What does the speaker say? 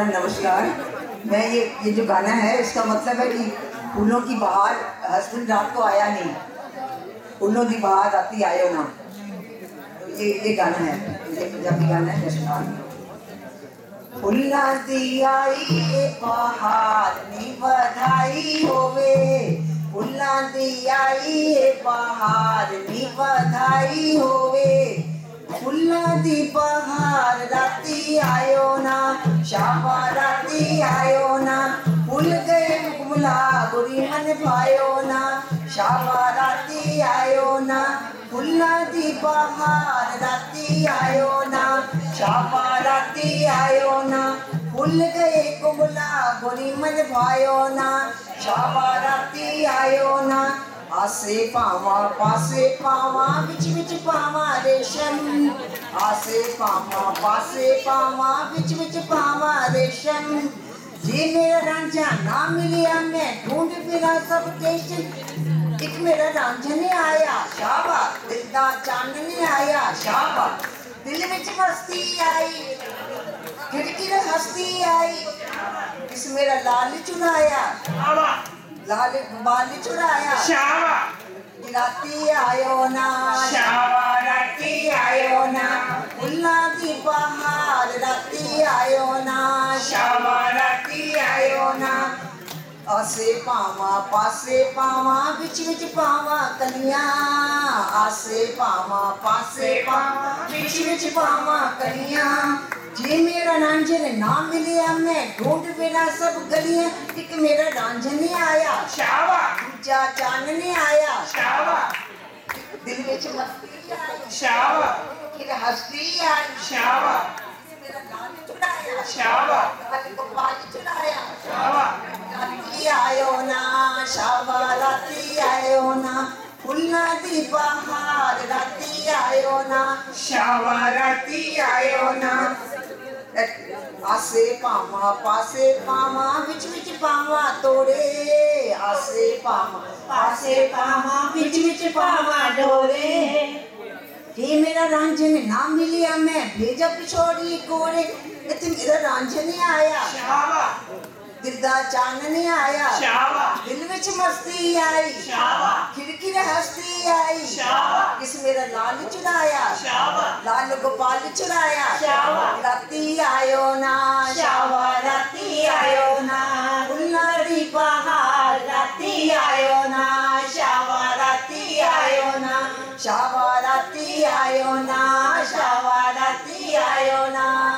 नमस्कार। मैं ये जो गाना है इसका मतलब है कि फूलों की बहार हस्बैंड रात को आया नहीं, फूलों की बहार राती आयो ना। तो ये गाना है, ये पंजाबी गाना है। नमस्कार। फुल्ला दी आई बहार नी बधाई होवे, फुल्ला दी आई बहार नी बधाई होवे, फुल्ला दी बहार राती आयो ना, शाबा राती आयो ना, फूल गए मुकमला बुरी मन भायो ना, शाबा राती आयो ना, फुल्ला दी बहार राती आयो ना, शाबा राती आयो ना, फूल गए कुमला बुरी मन भायो ना, शाबा राती आयो ना। आसे पावा पासे पावा बिच बिच पावा रेशम, आसे पावा पासे पावा बिच बिच पावा रेशम, जी मेरा रांझा ना मिलिया मैं ढूंढ फिरा सब स्टेशन, एक मेरा रांझा नहीं आया शाबा, दिल दा चांद नहीं आया शाबा, दिल विच मस्ती आई खिड़की ने हस्ती आई, इस मेरा लाल चुराया लाल बाल चुराया शाबा, राती आयो ना, शाबा राती आयो ना, फुल्ला दी बहार राती आयो ना, शाबा राती आयो ना, आसे पावा पासे पावा बिच बिच पावा कलियां, आसे पावा पासे पावा बिच बिच पावा कलियां, जी मेरा रांझन ना मिलिया मैं ढूंढ फिरा सब गलियां, एक मेरा रांझन नहीं आया शाबा, दूजा चांद नहीं आया शाबा, दिल विच मस्ती आई शाबा, फिर हस्ती आई शाबा, मेरा लाल चुराया शाबा, लाल को बाल चुराया शाबा, राती आयो ना, शाबा राती आयो ना, फुल्ला दी बहार राती आयो ना, शाबा राती आयो ना, आसे पावा पासे पावा बिच बिच पावा तोड़े, आसे पावा पासे पावा बिच बिच पावा डोरे, ये मेरा रांझन ना मिलिया मैं भेजा पिछोड़ी कोड़े, इतने मेरा रांझन नहीं आया शाबा, दिल दा चांद नहीं आया शाबा, दिल विच मस्ती आई शाबा, खिड़की ने हस्ती आई शाबा, किस मेरा लाल चुराया शाबा, लाल गोपाल चुराया शाबा, राती आयो ना, शाबा राती आयो ना, फुल्ला दी बहार राती आयो ना, शाबा राती आयो ना, शाबा राती आयो ना, शाबा राती आयो ना।